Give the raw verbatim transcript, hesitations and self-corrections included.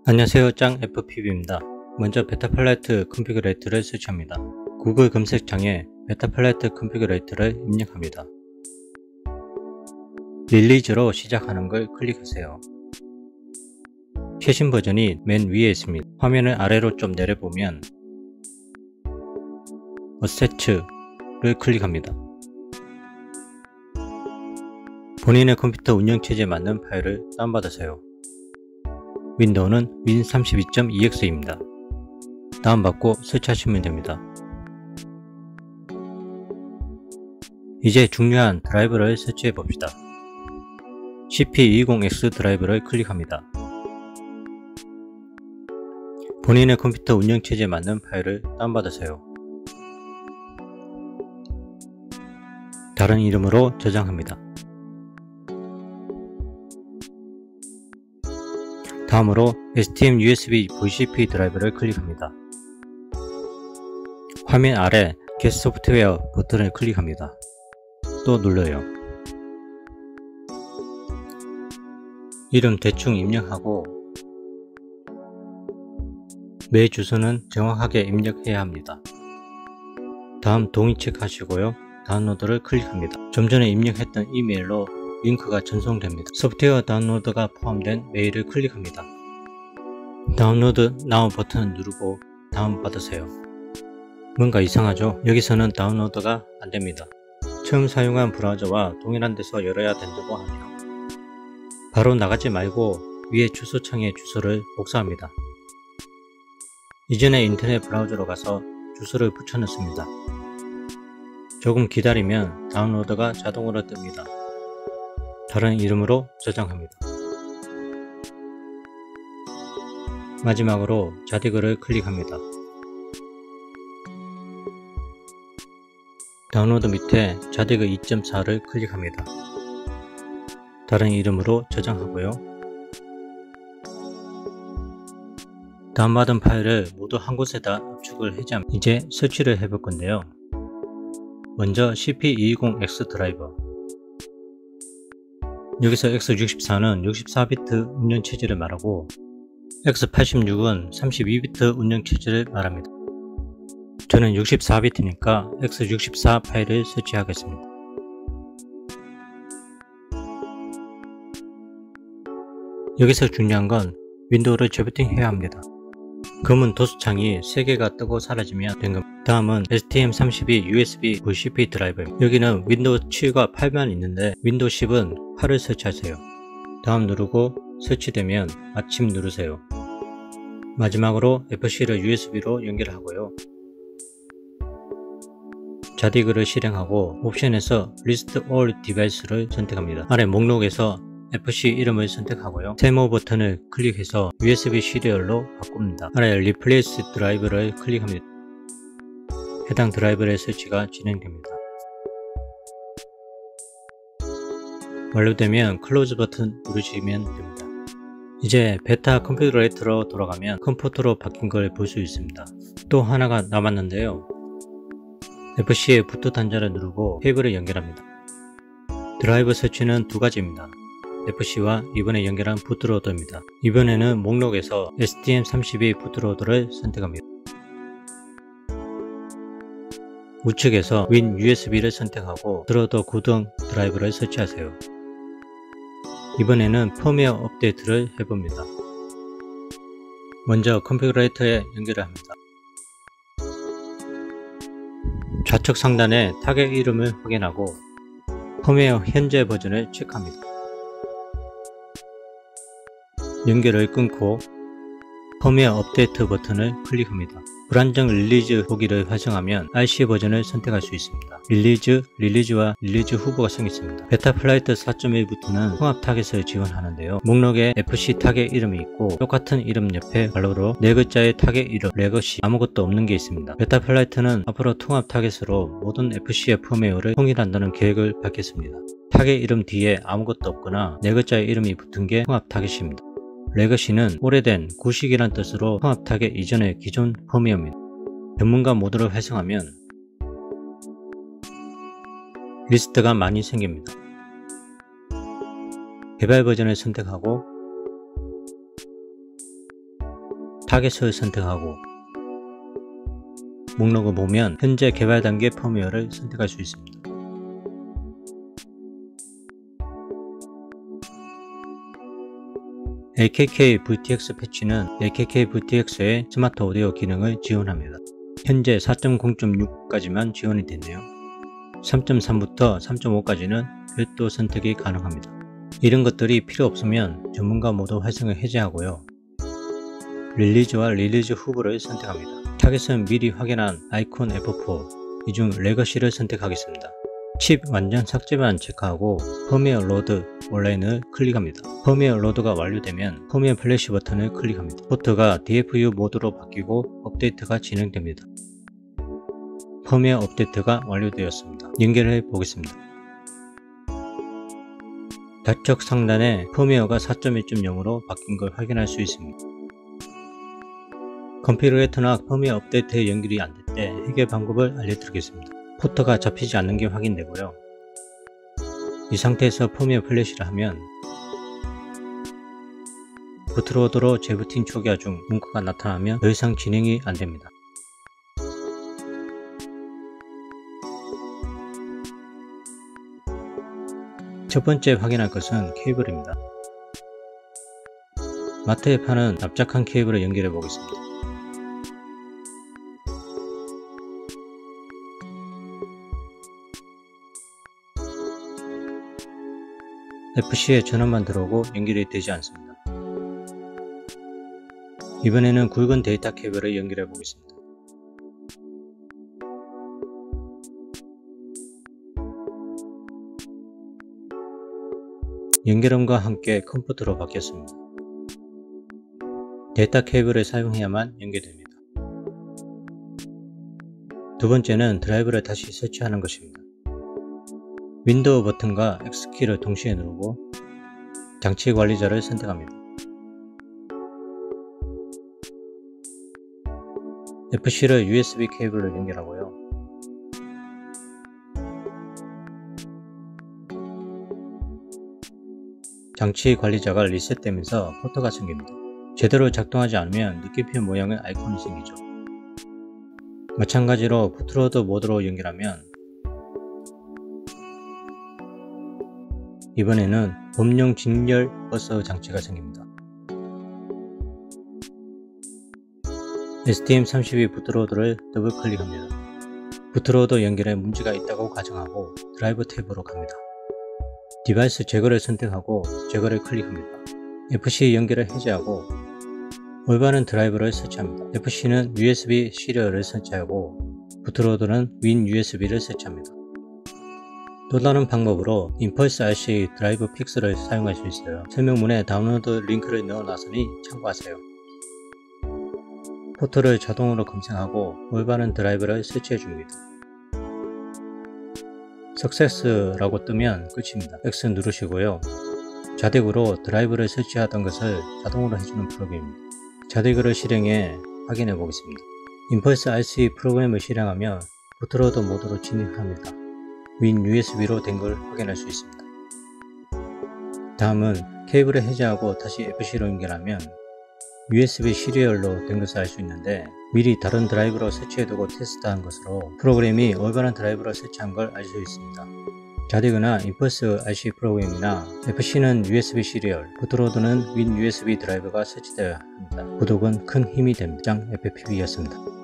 안녕하세요, 짱 에프피비입니다. 먼저 베타플라이트 컨피그레이터를 설치합니다. 구글 검색창에 베타플라이트 컨피그레이터를 입력합니다. 릴리즈로 시작하는 걸 클릭하세요. 최신 버전이 맨 위에 있습니다. 화면을 아래로 좀 내려보면 어셋츠를 클릭합니다. 본인의 컴퓨터 운영체제에 맞는 파일을 다운받으세요. 윈도우는 윈 삼십이 점 이엑스입니다. 다운받고 설치하시면 됩니다. 이제 중요한 드라이버를 설치해 봅시다. 씨피 이십 엑스 드라이버를 클릭합니다. 본인의 컴퓨터 운영체제에 맞는 파일을 다운받으세요. 다른 이름으로 저장합니다. 다음으로 에스티엠 유에스비 브이씨피 드라이버를 클릭합니다. 화면 아래 Get 소프트웨어 버튼을 클릭합니다. 또 눌러요. 이름 대충 입력하고 메일 주소는 정확하게 입력해야 합니다. 다음 동의 체크하시고요. 다운로드를 클릭합니다. 좀 전에 입력했던 이메일로 링크가 전송됩니다. 소프트웨어 다운로드가 포함된 메일을 클릭합니다. 다운로드 나우 버튼을 누르고 다운받으세요. 뭔가 이상하죠? 여기서는 다운로드가 안됩니다. 처음 사용한 브라우저와 동일한 데서 열어야 된다고 하네요. 바로 나가지 말고 위에 주소창에 주소를 복사합니다. 이전에 인터넷 브라우저로 가서 주소를 붙여넣습니다. 조금 기다리면 다운로드가 자동으로 뜹니다. 다른 이름으로 저장합니다. 마지막으로 자디그를 클릭합니다. 다운로드 밑에 자디그 이 점 사를 클릭합니다. 다른 이름으로 저장하고요. 다운받은 파일을 모두 한 곳에다 압축을 해제합니다. 이제 설치를 해볼 건데요. 먼저 씨피 이십 엑스 드라이버, 여기서 엑스 육십사는 육십사 비트 운영체제를 말하고 엑스 팔십육은 삼십이 비트 운영체제를 말합니다. 저는 육십사 비트니까 엑스 육십사 파일을 설치하겠습니다. 여기서 중요한 건 윈도우를 재부팅 해야 합니다. 검은 도수창이 세 개가 뜨고 사라지면 된 겁니다. 다음은 에스티엠 삼십이 유에스비 브이씨피 드라이버입니다. 여기는 윈도우 칠과 팔만 있는데 윈도우 십은 팔을 설치하세요. 다음 누르고 설치되면 마침 누르세요. 마지막으로 에프씨를 유에스비로 연결하고요. 자디그를 실행하고 옵션에서 List All Device를 선택합니다. 아래 목록에서 에프씨 이름을 선택하고요. 세모 버튼을 클릭해서 유에스비 시리얼로 바꿉니다. 아래 Replace 드라이브를 클릭합니다. 해당 드라이버의 설치가 진행됩니다. 완료되면 클로즈 버튼 누르시면 됩니다. 이제 베타 컨피그레이터로 돌아가면 컴포트로 바뀐 걸 볼 수 있습니다. 또 하나가 남았는데요. 에프씨의 부트 단자를 누르고 케이블을 연결합니다. 드라이버 설치는 두 가지입니다. 에프씨와 이번에 연결한 부트로더입니다. 이번에는 목록에서 에스티엠 삼십이 부트로더를 선택합니다. 우측에서 윈 유에스비를 선택하고 부트로더 구동 드라이브를 설치하세요. 이번에는 펌웨어 업데이트를 해봅니다. 먼저 컨피그레이터에 연결을 합니다. 좌측 상단에 타겟 이름을 확인하고 펌웨어 현재 버전을 체크합니다. 연결을 끊고 펌웨어 업데이트 버튼을 클릭합니다. 불안정 릴리즈 보기를 활성화하면 알씨 버전을 선택할 수 있습니다. 릴리즈, 릴리즈와 릴리즈 후보가 생겼습니다. 베타플라이트 사 점 일부터는 통합 타겟을 지원하는데요. 목록에 에프씨 타겟 이름이 있고 똑같은 이름 옆에 괄호로 네 글자의 타겟 이름, 레거시 아무것도 없는 게 있습니다. 베타플라이트는 앞으로 통합 타겟으로 모든 에프씨의 펌웨어를 통일한다는 계획을 밝혔습니다. 타겟 이름 뒤에 아무것도 없거나 네 글자의 이름이 붙은 게 통합 타겟입니다. 레거시는 오래된 구식이란 뜻으로 통합 타겟 이전의 기존 펌웨어입니다. 전문가 모드를 활성화하면 리스트가 많이 생깁니다. 개발 버전을 선택하고 타겟을 선택하고 목록을 보면 현재 개발 단계 펌웨어를 선택할 수 있습니다. 에이케이케이 브이티엑스 패치는 에이케이케이 브이티엑스의 스마트 오디오 기능을 지원합니다. 현재 사 점 공 점 육까지만 지원이 됐네요. 삼 점 삼부터 삼 점 오까지는 별도 선택이 가능합니다. 이런 것들이 필요 없으면 전문가 모드 활성을 해제하고요. 릴리즈와 릴리즈 후보를 선택합니다. 타겟은 미리 확인한 아이콘 에프 포, 이 중 레거시를 선택하겠습니다. 칩 완전 삭제만 체크하고 펌웨어 로드 온라인을 클릭합니다. 펌웨어 로드가 완료되면 펌웨어 플래시 버튼을 클릭합니다. 포트가 디에프유 모드로 바뀌고 업데이트가 진행됩니다. 펌웨어 업데이트가 완료되었습니다. 연결해 보겠습니다. 좌측 상단에 펌웨어가 사 점 일 점 영으로 바뀐 걸 확인할 수 있습니다. 컨피그레이터나 펌웨어 업데이트에 연결이 안 될 때 해결 방법을 알려드리겠습니다. 포트가 잡히지 않는 게 확인되고요. 이 상태에서 펌웨어 플래시를 하면 부트로더로 재부팅 초기화 중 문구가 나타나면 더 이상 진행이 안됩니다. 첫 번째 확인할 것은 케이블입니다. 마트에 파는 납작한 케이블을 연결해 보겠습니다. 에프씨에 전원만 들어오고 연결이 되지 않습니다. 이번에는 굵은 데이터 케이블을 연결해 보겠습니다. 연결음과 함께 컴포트로 바뀌었습니다. 데이터 케이블을 사용해야만 연결됩니다. 두 번째는 드라이브를 다시 설치하는 것입니다. 윈도우 버튼과 X키를 동시에 누르고 장치 관리자를 선택합니다. 에프씨를 유에스비 케이블로 연결하고요. 장치 관리자가 리셋되면서 포트가 생깁니다. 제대로 작동하지 않으면 느낌표 모양의 아이콘이 생기죠. 마찬가지로 부트로드 모드로 연결하면 이번에는 범용 직렬 버서 장치가 생깁니다. 에스티엠 삼십이 부트로드를 더블 클릭합니다. 부트로드 연결에 문제가 있다고 가정하고 드라이브 탭으로 갑니다. 디바이스 제거를 선택하고 제거를 클릭합니다. 에프씨 연결을 해제하고 올바른 드라이버를 설치합니다. 에프씨는 유에스비 시리얼을 설치하고 부트로드는 윈 유에스비를 설치합니다. 또 다른 방법으로 임펄스 알씨 드라이브 픽스를 사용할 수 있어요. 설명문에 다운로드 링크를 넣어놨으니 참고하세요. 포트를 자동으로 검색하고 올바른 드라이브를 설치해줍니다. 석세스라고 뜨면 끝입니다. X 누르시고요. 자덱으로 드라이브를 설치하던 것을 자동으로 해주는 프로그램입니다. 자덱을 실행해 확인해 보겠습니다. 임펄스 알씨 프로그램을 실행하면 부트로드 모드로 진입합니다. 윈 유에스비로 된 걸 확인할 수 있습니다. 다음은 케이블을 해제하고 다시 에프씨로 연결하면 유에스비 시리얼로 된 것을 알 수 있는데 미리 다른 드라이브로 설치해두고 테스트한 것으로 프로그램이 올바른 드라이브로 설치한 걸 알 수 있습니다. 자덱이나 임펄스 알씨 프로그램이나 에프씨는 유에스비 시리얼, 부트로드는 윈 유에스비 드라이브가 설치되어야 합니다. 구독은 큰 힘이 됩니다. 장 에프피비였습니다.